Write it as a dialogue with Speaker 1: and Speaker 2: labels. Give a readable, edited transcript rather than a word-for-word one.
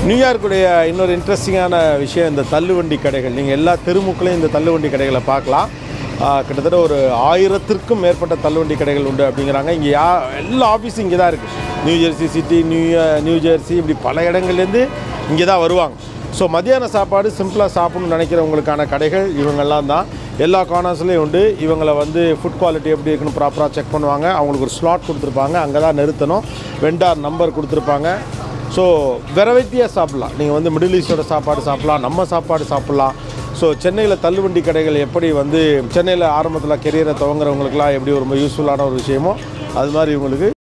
Speaker 1: நியூயார்க்குடைய இன்னொரு இன்ட்ரெஸ்டிங்கான விஷயம் இந்த தள்ளுவண்டி கடைகள். நீங்கள் எல்லா தெருமுக்களையும் இந்த தள்ளுவண்டி கடைகளை பார்க்கலாம். கிட்டத்தட்ட ஒரு 1000த்திற்கும் மேற்பட்ட தள்ளுவண்டி கடைகள் உண்டு அப்படிங்கிறாங்க. இங்கே எல்லா ஆஃபீஸும் இங்கே தான் இருக்குது. நியூஜெர்சி சிட்டி, நியூஜெர்சி இப்படி பல இடங்கள்லேருந்து இங்கே தான் வருவாங்க. ஸோ மத்தியான சாப்பாடு சிம்பிளாக சாப்பிட்ணுன்னு நினைக்கிறவங்களுக்கான கடைகள் இவங்கெல்லாம் தான். எல்லா கார்னர்ஸ்லேயும் உண்டு. இவங்களை வந்து ஃபுட் குவாலிட்டி எப்படி இருக்குன்னு ப்ராப்பராக செக் பண்ணுவாங்க. அவங்களுக்கு ஒரு ஸ்லாட் கொடுத்துருப்பாங்க, அங்கே தான் நிறுத்தணும். வெண்டார் நம்பர் கொடுத்துருப்பாங்க. ஸோ வெரைட்டியாக சாப்பிட்லாம். நீங்கள் வந்து மிடில் ஈஸ்டோட சாப்பாடு சாப்பிட்லாம், நம்ம சாப்பாடு சாப்பிட்லாம். ஸோ சென்னையில் தள்ளுவண்டி கடைகள் எப்படி வந்து சென்னையில் ஆரம்பத்தில் கெரியரை துவங்குறவங்களுக்குலாம் எப்படி ரொம்ப யூஸ்ஃபுல்லான ஒரு விஷயமோ அது மாதிரி இவங்களுக்கு